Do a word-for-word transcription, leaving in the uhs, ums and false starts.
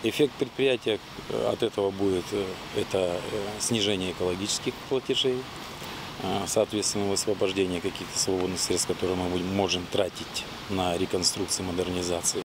Эффект предприятия от этого будет это снижение экологических платежей, соответственно, высвобождение каких-то свободных средств, которые мы можем тратить на реконструкцию, модернизацию.